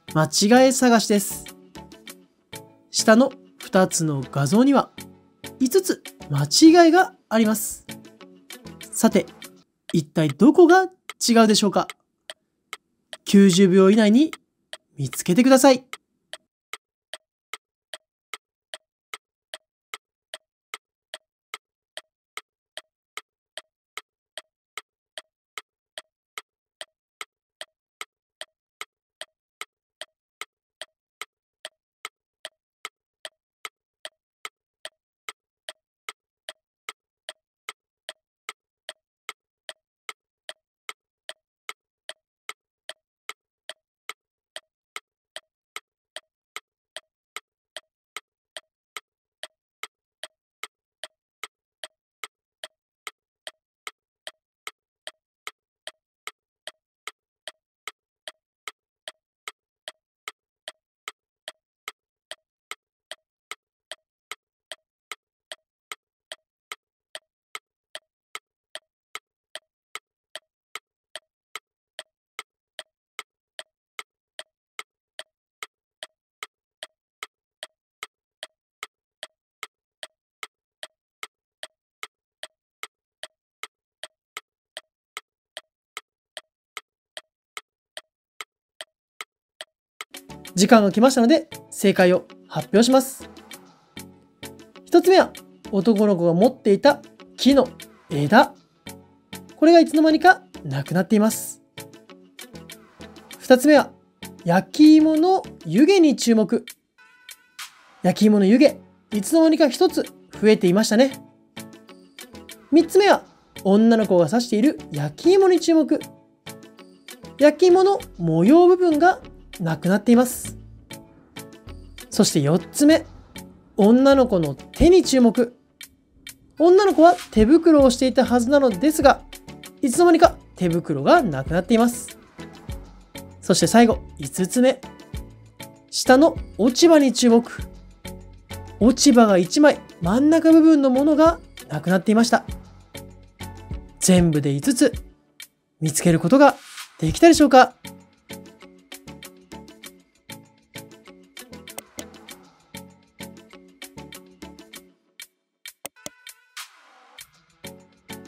間違い探しです。下の2つの画像には5つ間違いがあります。さて、一体どこが違うでしょうか。90秒以内に見つけてください。時間が来ましたので正解を発表します。1つ目は男の子が持っていた木の枝。これがいつの間にかなくなっています。2つ目は焼き芋の湯気に注目。焼き芋の湯気、いつの間にか1つ増えていましたね。3つ目は女の子が指している焼き芋に注目。焼き芋の模様部分がなくなっています。そして4つ目、女の子の手に注目。女の子は手袋をしていたはずなのですが、いつの間にか手袋がなくなっています。そして最後5つ目、下の落ち葉に注目。落ち葉が1枚、真ん中部分のものがなくなっていました。全部で5つ見つけることができたでしょうか。